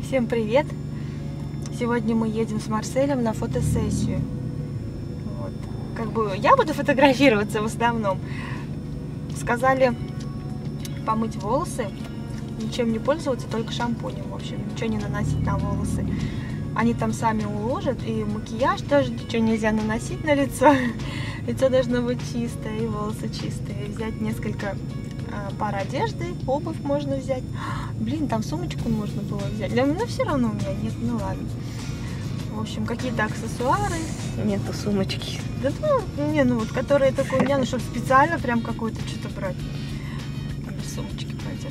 Всем привет! Сегодня мы едем с Марселем на фотосессию. Вот. Как бы я буду фотографироваться в основном. Сказали помыть волосы, ничем не пользоваться, только шампунем. В общем, ничего не наносить на волосы. Они там сами уложат, и макияж тоже ничего нельзя наносить на лицо. Лицо должно быть чистое, и волосы чистые. Взять несколько пар одежды, обувь можно взять. Блин, там сумочку можно было взять. Но все равно у меня нет, ну ладно. В общем, какие-то аксессуары. Нету сумочки. Да ну, не, ну вот, которые только у меня, ну чтобы специально прям какую-то что-то брать. Без сумочки пойдет.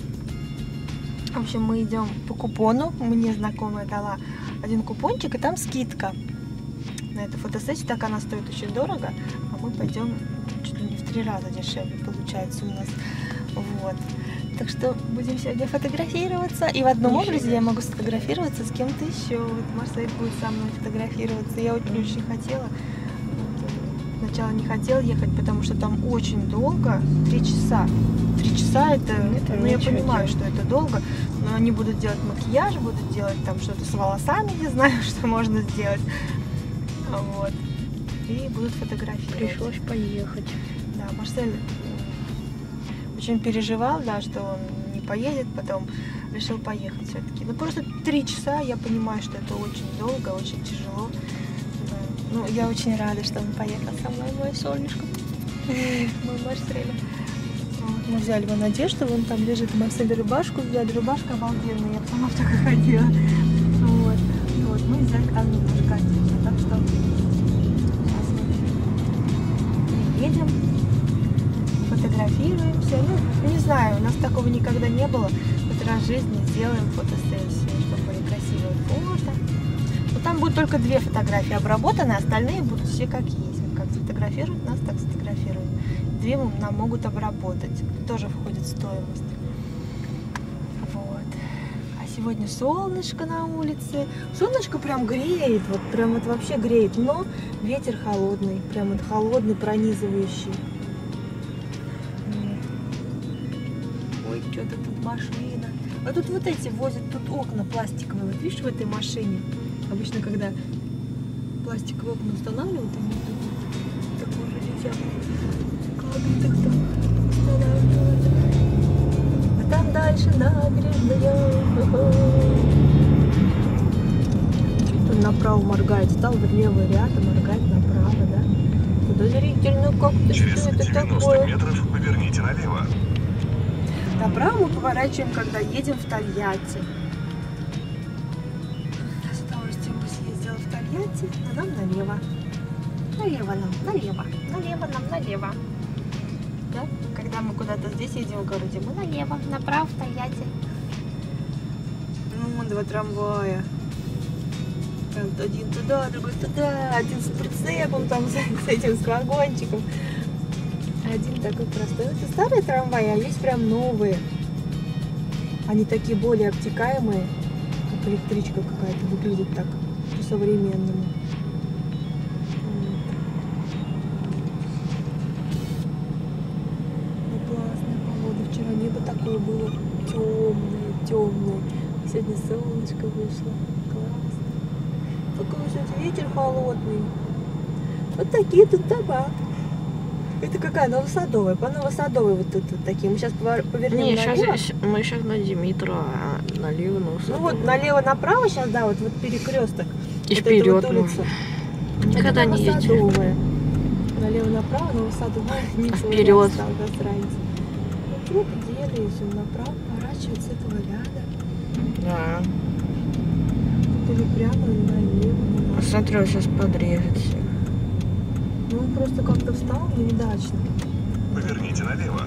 В общем, мы идем по купону. Мне знакомая дала один купончик, и там скидка на эту фотосессию. Так она стоит очень дорого, а мы пойдем чуть ли не в 3 раза дешевле получается у нас. Вот. Так что будем сегодня фотографироваться. И в одном образе я могу сфотографироваться с кем-то еще. Вот Марсель будет со мной фотографироваться. Я очень хотела. Сначала не хотела ехать, потому что там очень долго. 3 часа. 3 часа это ну я понимаю, что это долго. Но они будут делать макияж, будут делать там что-то с волосами, не знаю, что можно сделать. Вот. И будут фотографировать. Пришлось поехать. Да, Марсель очень переживал, да, что он не поедет, потом решил поехать все-таки. Ну просто 3 часа, я понимаю, что это очень долго, очень тяжело. Да. Ну, я очень рада, что он поехал со мной, мое солнышко. Мой Марсель. Вот, мы взяли вон одежду, вон там лежит Марсель рубашку, взяли рубашку обалденную, я сама в такой ходила. Вот. Вот, мы взяли там немножко одежды, так что сейчас мы едем. Фотографируемся. Ну, не знаю, у нас такого никогда не было. Хоть раз в жизни сделаем фотосессию, чтобы были красивые фото. Но там будут только 2 фотографии обработаны, остальные будут все как есть. Как сфотографируют нас, так сфотографируют. 2 нам могут обработать. Тоже входит в стоимость. Вот. А сегодня солнышко на улице. Солнышко прям греет, вот прям вот вообще греет, но ветер холодный, прям вот холодный, пронизывающий. Что-то тут машина. А тут вот эти возят, тут окна пластиковые. Вот видишь, в этой машине. Обычно, когда пластиковые окна устанавливают, они тут такой же летят. Кладут их там, устанавливают. А там дальше набережная. Чуть он направо моргает. Стал в левый ряд, а моргает направо, да? Подозрительно как-то. Через Что это 90 такое? метров поверните налево. Направо мы поворачиваем, когда едем в Тольятти. С удовольствием бы съездила в Тольятти, а нам налево. Налево нам, налево. Налево нам, налево. Да? Когда мы куда-то здесь едем в городе, мы налево, направо в Тольятти. Ну, 2 трамвая. Там один туда, другой туда, один с прицепом, там с этим, с вагончиком. Один такой простой. Это старые трамваи, а есть прям новые. Они такие более обтекаемые, как электричка какая-то, выглядит так по-современному. Ну, классная погода. Вчера небо такое было темное, темное. Сегодня солнышко вышло. Классно. Только вот ветер холодный. Вот такие тут дома. Это какая? Новосадовая. По Новосадовой вот тут вот такие. Мы сейчас повернем налево. Мы сейчас на Димитра, а налево Новосадовая. Ну вот налево-направо сейчас, да, вот перекресток. И вот вперед вот улица. Никогда это не ездили. Налево-направо, Новосадовая. А вперед? Вот дело, если он направо поворачивает с этого ряда. Да. Или прямо налево. Смотри, он сейчас подрежется. Ну он просто как-то встал неудачно. Поверните налево.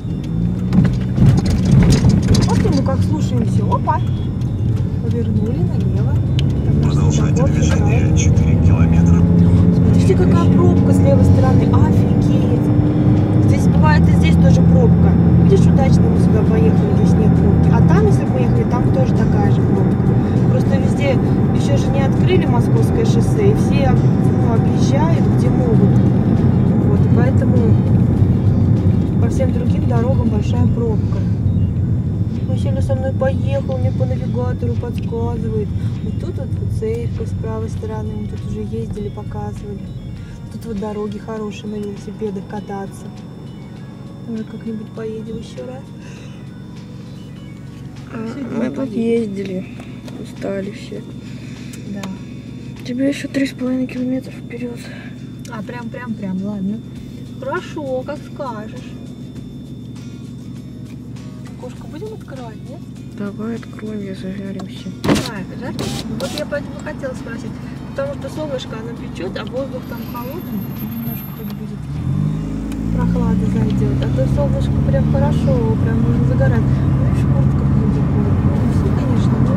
Вот мы как слушаемся. Опа! Повернули налево. Продолжайте движение 4 километра. Смотрите, какая пробка с левой стороны. Офигеть! Здесь бывает и здесь тоже пробка. Видишь, удачно мы сюда поехали, здесь нет пробки. А там, если бы мы ехали, там тоже такая же пробка. Просто везде еще же не открыли Московское шоссе, и все объезжают, где могут. Вот, и поэтому по всем другим дорогам большая пробка. Василий со мной поехал, мне по навигатору подсказывает. Вот тут вот церковь с правой стороны, мы тут уже ездили, показывали. Тут вот дороги хорошие на велосипедах кататься. Может, как-нибудь поедем еще раз. Мы тут ездили. Устали все. Да. Тебе еще 3,5 километра вперед. А, прям, ладно. Хорошо, как скажешь. Окошко будем открывать, нет? Давай откроем, я зажаримся. Давай, жарко? Вот я поэтому хотела спросить. Потому что солнышко, оно печет, а воздух там холодный. Немножко тут будет прохлада зайдет. А то солнышко прям хорошо, прям можно загорать. Ну и в куртках будет холодно. Ну все, конечно, но...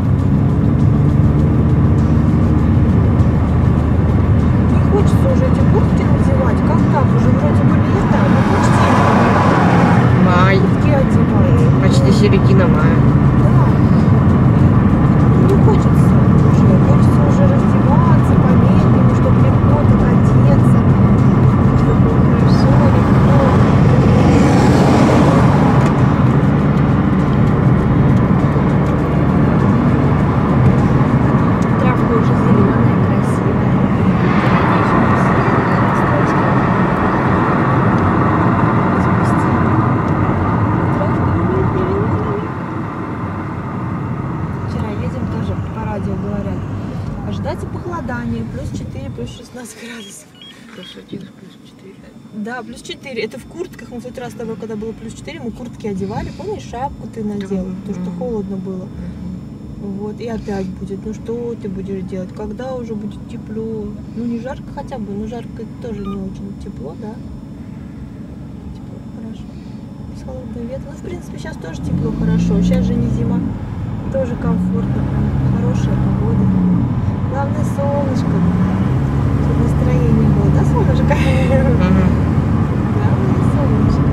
Не хочется уже эти куртки надевать. Как так? Уже вроде бы лето, но почти. Май. Куртки одевать. Почти середина мая. Да. Не хочется уже. Хочется уже раздеваться по-летнему, чтобы легко так одеться. Чтобы было все легко. Травка уже зеленая, красивая. Вчера едем тоже по радио говорят. Ожидается похолодание, плюс 4, плюс 16 градусов. Плюс 1, плюс 4. Да, плюс 4. Это в куртках. Мы в тот раз с тобой, когда было плюс 4, мы куртки одевали. Помнишь, шапку ты надела? Потому что холодно было. Вот, и опять будет. Ну что ты будешь делать? Когда уже будет тепло? Ну не жарко хотя бы, но жарко это тоже не очень тепло, да? Тепло, хорошо. Без холодного ветра. Ну, в принципе, сейчас тоже тепло, хорошо. Сейчас же не зима. Тоже комфортно, прям хорошая погода. Главное солнышко. Чтобы настроение было, да, солнышко? Главное солнышко.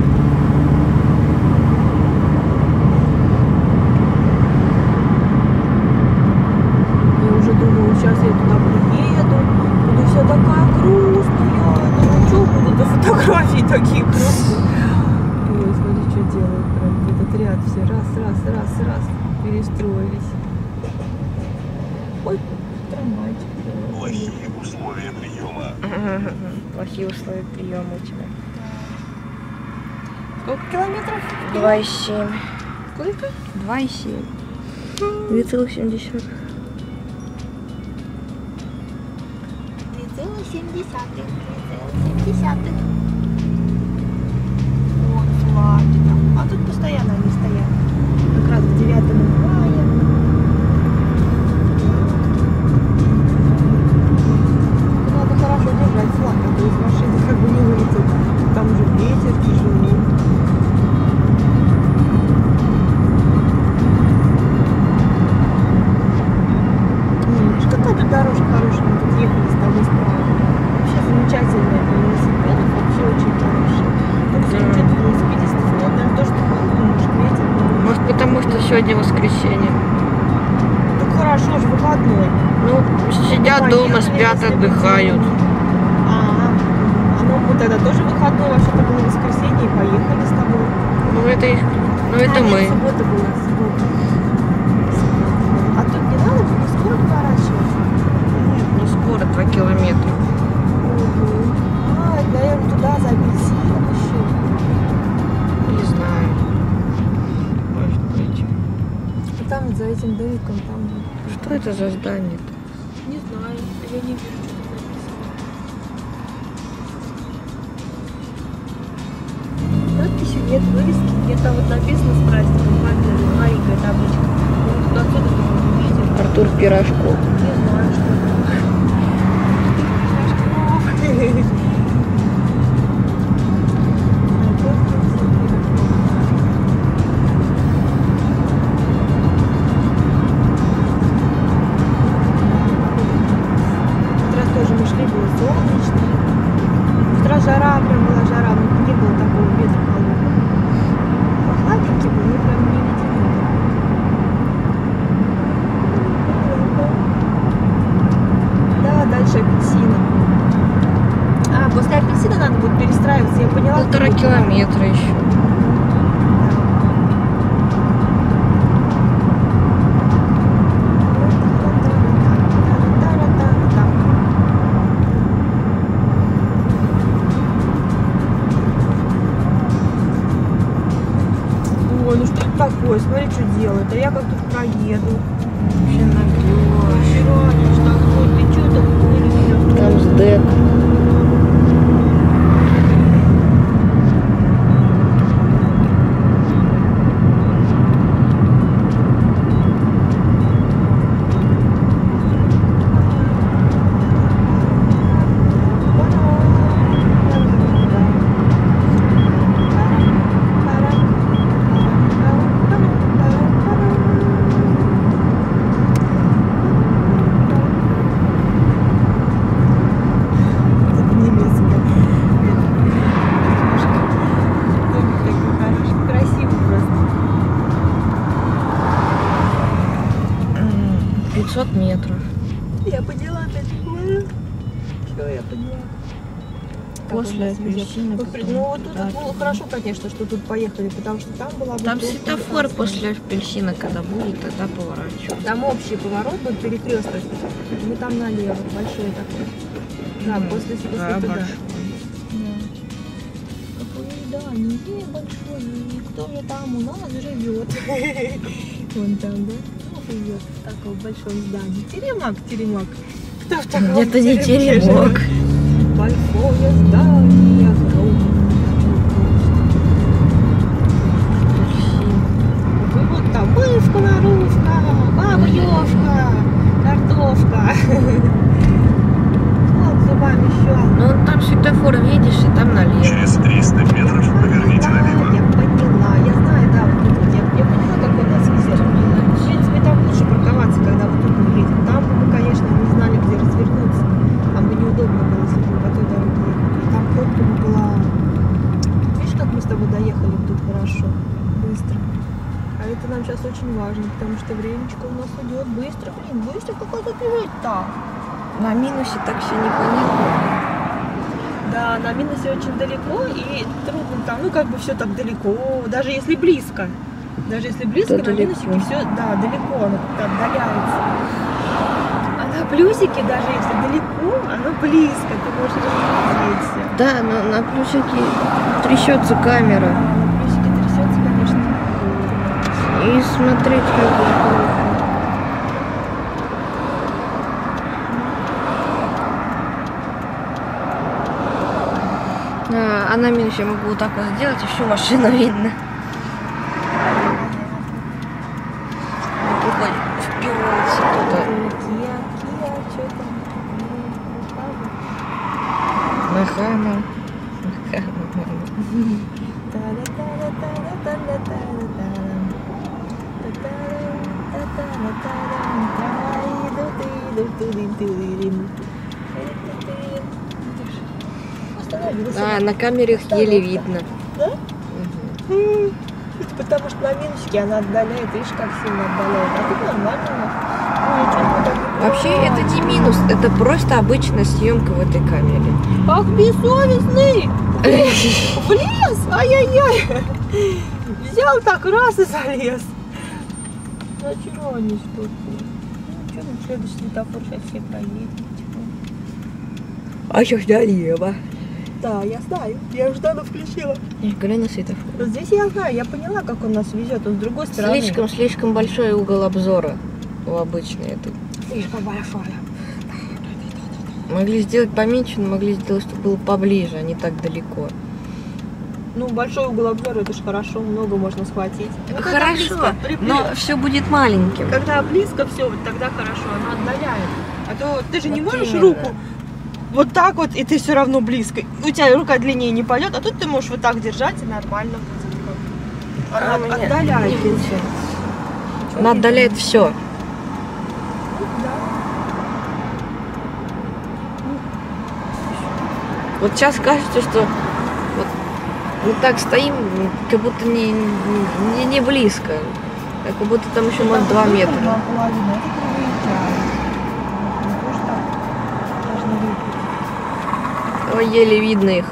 Я уже думаю, сейчас я туда приеду, буду вся такая грустная. Ну что буду, до фотографий такие грустные. Ой, смотри, что делают. Прям этот ряд все раз. Перестроились. Ой, трамвайчик. Плохие условия приема. Плохие условия приема у тебя. Сколько километров? 2,7. Сколько? 2,7. 2,7. 2,7. Вот, Славина. А тут постоянно они стоят. Как раз к 9 мая. Надо хорошо держать флаг, а то из машины как бы не вылетит. Там уже ветер тяжело. Видишь, какая тут дорожка хорошая. Мы тут ехали с тобой справа. Вообще замечательная для велосипедов. Вообще очень хорошая. Только сегодня что-то велосипедистов нет. Наверное, тоже такое, может, ветер. Может, потому что сегодня воскресенье. Так хорошо же, выходной. Ну, сидят дома, спят, отдыхают. Ну мы тогда тоже выходной, вообще-то было воскресенье, и поехали с тобой. Ну, это их. Ну, это нет, мы. Суббота была, суббота. А тут не надо, тут не скоро поворачивать. Нет, не скоро, 2 километра. А, это, наверное, туда за апельсином еще. Не знаю. Может быть. А там вот за этим домиком, там. Что это за здание-то? Не знаю, я не вижу, что тут написано. Надписи нет, вывески нет, там вот написано с праздником, маленькая табличка. Ну, вот отсюда тоже не видим. Артур Пирожков. Не знаю, что это. Утро тоже мы шли, было солнечно. Утро жара, прям была жара, но не было такого ветра холодного. Прохладненький был, мы прям не ледяные. смотри, что делает. А я как тут проеду. Вообще набьешь. Вчера, что такое, ты что там вылез? Там сдэк. Красиво просто. 500 метров. Я поняла, все, я поняла. После апельсина. Ну вот тут вот было хорошо, конечно, что тут поехали, потому что там была бы Там просто светофор ужасно. после апельсина, когда будет, тогда поворачивать. Там общий поворот был, перекресток. Мы там налево, большой такой. Да, после туда. Да. Какое здание большое, и кто же там у нас живет? Вон там, да? Кто живет в таком большом здании? Теремок. Кто в таком Это не теремке теремок. живет? Большое здание, огромное. Вот там мышка, нарушка, баба Ёшка, картошка. Вот зубами щелкает. Ну там светофор видишь, и там налево. Через 300 метров поверните налево. Я поняла, я знаю, да, вот тут я поняла, как он нас везет. В принципе, там лучше парковаться, когда вот тут мы едем. Там бы мы, конечно, не знали, где развернуться. Там бы неудобно было, если бы по той дороге ехать. И там пробка бы была. Видишь, как мы с тобой доехали тут хорошо, быстро. А это нам сейчас очень важно, потому что времечко у нас идет быстро, быстро, как это бежать-то? На минусе так все непонятно. Да, на минусе очень далеко и трудно там, ну как бы все так далеко, даже если близко. Даже если близко, То на далеко. минусике все, да, далеко, оно как-то отдаляется. А на плюсике, даже если далеко, оно близко, ты можешь рассмотреть. Да, но на плюсике трясется камера. На плюсике трясется, конечно. И смотреть как бы плохо. А на минусе я могу вот так вот сделать, и всю машину видно. Приходит впиваться туда. Киа, что там? Нахана. А, на камере их еле видно. Да? Мгм. Это потому что на минусике она отдаляет, видишь, как сильно отдаляет. А тут нормально у нас. Ну, я чё-то так не Вообще понимаю. это не минус, это просто обычная съемка в этой камере. Ах, бессовестный! Влез! Ай-яй-яй! Взял так раз и залез. Ну, чего они что-то? Ну, что там следующий светофор, сейчас все проедем. А сейчас налево. Да, я знаю. Я уже давно включила. Я говорю на светофор. Вот здесь я знаю, я поняла, как он нас везет. Он с другой стороны. Слишком большой угол обзора у обычной этой. Слишком большая. Могли сделать поменьше, но могли сделать, чтобы было поближе, а не так далеко. Ну, большой угол обзора, это же хорошо, много можно схватить. Ну, когда Хорошо, близко, но все будет маленьким. когда близко все, вот тогда хорошо, оно отдаляет. А то ты же не Вот можешь именно. руку вот так вот, и ты все равно близко. У тебя рука длиннее не пойдет, а тут ты можешь вот так держать и нормально будет. А Она у меня отдаляет. не получается. Она отдаляет все. Ну, да. Вот сейчас кажется, что вот мы так стоим, как будто не близко. А как будто там еще может 2 метра. 2,5, это не выезжает. Не то, что должны выехать. Ой, еле видно их.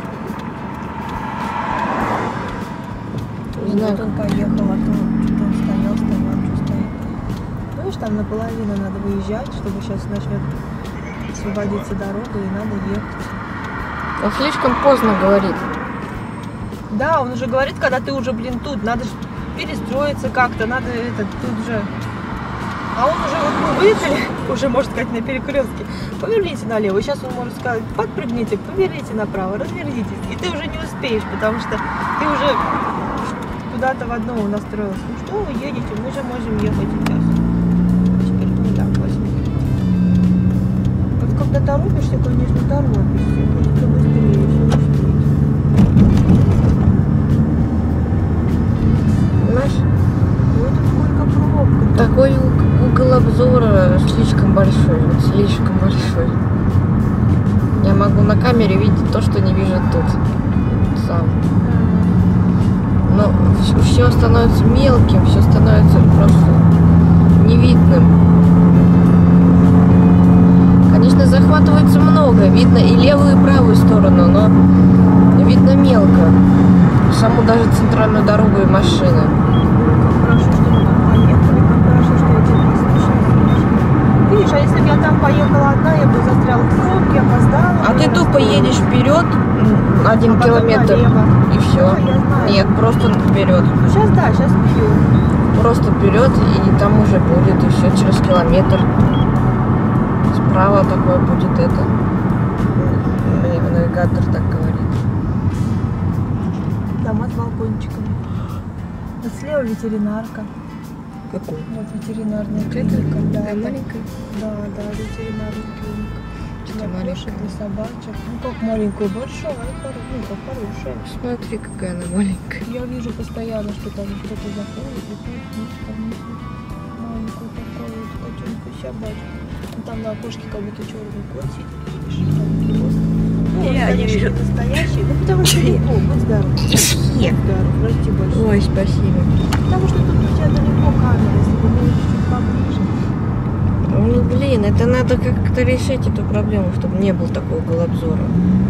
Знак. Вот он поехал, а то что-то он стоял, что стоит. Видишь, там наполовину надо выезжать, чтобы сейчас начнет освободиться дорога, и надо ехать. Он слишком поздно говорит. Да, он уже говорит, когда ты уже, блин, тут. Надо же перестроиться как-то, надо тут же. А он уже, вот мы выехали, уже, можно сказать, на перекрестке. Поверните налево. Сейчас он может сказать, подпрыгните, поверните направо, развернитесь. И ты уже не успеешь, потому что ты уже куда-то в одно настроился. Ну что вы едете, мы же можем ехать сейчас. Теперь не так возьмем. Вот когда торопишься, конечно, торопишься. Хочется быстрее все успеть. Знаешь, Ой, тут сколько пробок. такой угол обзора слишком большой, вот слишком большой. Я могу на камере видеть то, что не вижу тут. Сам. Но все становится мелким, все становится просто невидным. Конечно, захватывается много, видно и левую, и правую сторону, но видно мелко. Саму даже центральную дорогу и машины. Хорошо, что мы тут поехали, как хорошо, что я тебя послушала. Видишь, а если бы я там поехала одна, я бы застряла в пробке, опоздала. А ты тупо едешь вперед 1 километр и все. Да, я знаю. Нет, просто вперед. Ну сейчас да, сейчас пью. Просто вперед, и там уже будет, и все, через километр. Справа такое будет это. Мне навигатор так говорит. Дома с балкончиками. Вот слева ветеринарка. Какой? Вот ветеринарная клиника. Да, Маленькая? Да, ветеринарная клиника. Что-то Для кошек, для собачек. Ну как маленькая, большая, ну как хорошая. Смотри, какая она маленькая. Я вижу постоянно, что там кто-то заходит, выходит, там маленькую такую вот котенку собачку. Ну, там на окошке как будто черный кот сидит, видишь, там хвост. Ну, он, Я не конечно, вижу. настоящий, ну потому что далеко, будь здоров. Нет. Здоров, расти большой. Ой, спасибо. Потому что тут у тебя далеко камера, если бы было чуть-чуть поближе. Ну, блин, это надо как-то решить эту проблему, чтобы не было такого угол обзора.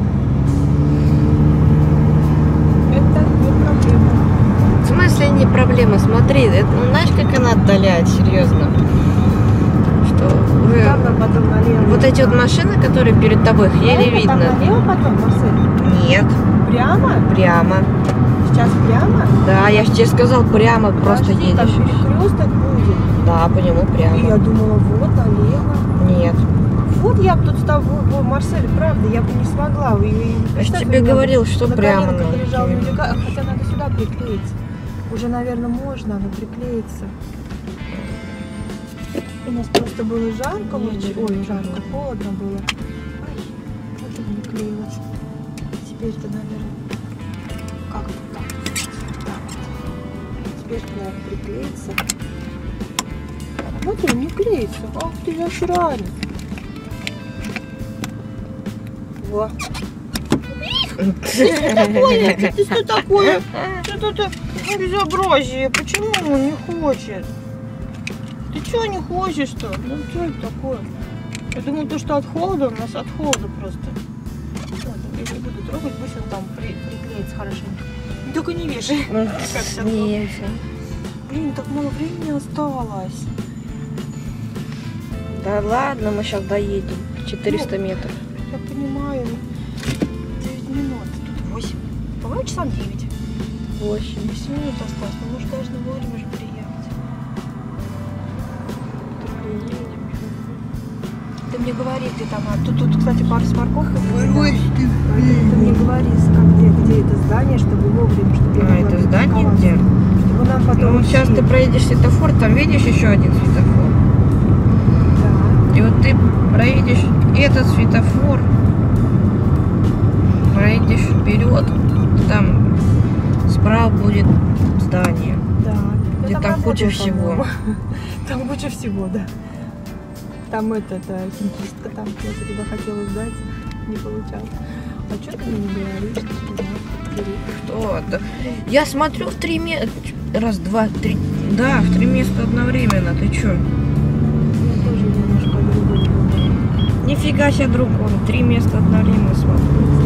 Это не проблема. В смысле не проблема? Смотри, это, ну, знаешь, как она отдаляет, серьезно? Что вы... Там нам потом налево. Вот эти вот машины, которые перед тобой, их еле Там видно. налево потом, Марсель? Нет, Прямо? прямо. Сейчас прямо? Да, я же тебе сказал, прямо просто Подожди, едешь. там перекресток будет. Да, по нему И прямо. я думала, вот налево. Нет. Вот я бы тут с тобой, Марсель, правда, я бы не смогла. Я же тебе говорил, что на прямо коленках надо. лежал навигатор, хотя надо сюда приклеиться. Уже, наверное, можно, но приклеиться. У нас просто было жарко, ой, жарко, холодно было. Ай, вот и не клеилось. Теперь-то, наверное, как-то так. Так вот. Теперь надо приклеиться. Смотри, не клеится. Ах ты засранец. Во. Ты что такое? Что это безобразие? Почему он не хочет? Ты что не хочешь-то? Ну что это такое? Я думаю, то, что от холода, у нас от холода просто. Ладно, я не буду трогать, пусть он там приклеится хорошенько. Только не вешай. Нет. Блин, так мало времени осталось. Да ладно, мы сейчас доедем. 400 метров. Я понимаю. 9 минут. Тут 8. По-моему, часам 9. 8. 8 минут осталось. Но мы же должны вовремя же приехать. Ты мне говори, где там. Тут, кстати, парк с парковкой. Ты мне говори, где это здание, чтобы вовремя, чтобы я А, могла это здание припарковаться. где? Чтобы нам потом Ну, сейчас идти. ты проедешь светофор, там видишь еще один светофор. Да. И вот ты проедешь этот светофор, проедешь вперед, там справа будет здание. Да. Где Я там куча работала, всего. по-моему. Там куча всего, да. Там химчистка, там я туда хотела сдать, не получалось. А что ты мне не говоришь? Что это? Я смотрю в 3 места. Раз, два, три. Да, в 3 места одновременно. Ты чё? Я тоже немножко другой думаю. Нифига себе другого. 3 места одновременно смотрю.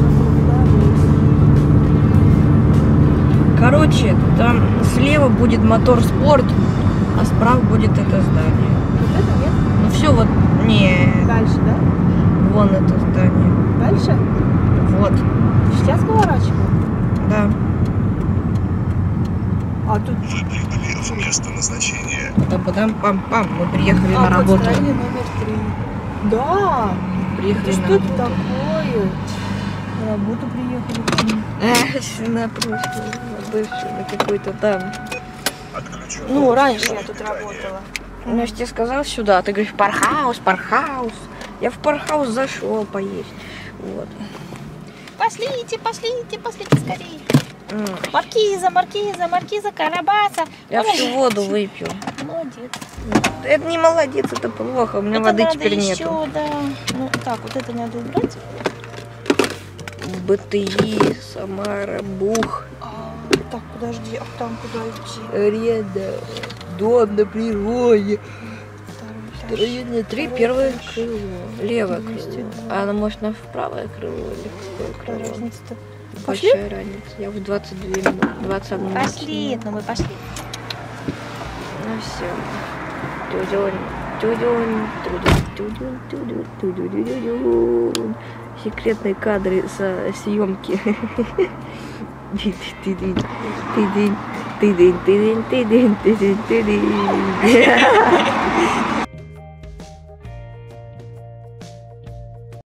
Короче, там слева будет мотор спорт, а справа будет это здание. Вот это нет? Ну все, вот, не, Дальше, да? вон это здание. Дальше? Вот, Сейчас поворачиваем. да. А тут... Вы прибыли в место назначения. Пам-пам-пам. Мы приехали на вот работу. строение номер 3. Да! Приехали Ты что на это работу. такое? На работу приехали. Напротив. Больше на какой-то там. Отключен. Ну, раньше я тут питание. работала. Ну, я же тебе сказал сюда, ты говоришь пархаус, пархаус. Я в пархаус зашел поесть. Вот. Пошлите, пошлите, пошлите скорее. Маркиза, маркиза, маркиза Карабаса. Я всю воду выпью. Молодец. Это не молодец, это плохо. У меня Это воды надо теперь еще, нету. да. Ну, так, вот это надо убрать. БТИ, Самара, Бух, Так, подожди, а там куда идти? Реда, дом на природе. Второй, Строение 3, первое крыло, левое 200, крыло. да. А она может на правое крыло или какое Какая крыло? разница-то? Пошли? Большая разница. Я в 22 минуты, 21 минут. Пошли, ну мы пошли. Ну все. Тудюнь, тудюнь, тудюнь, тудюнь, тудюнь, тудюнь, тудюнь. Секретные кадры со съемки. Тыдынь, тыдынь, тыдынь, тыдынь, тыдынь, тыдынь, тыдынь.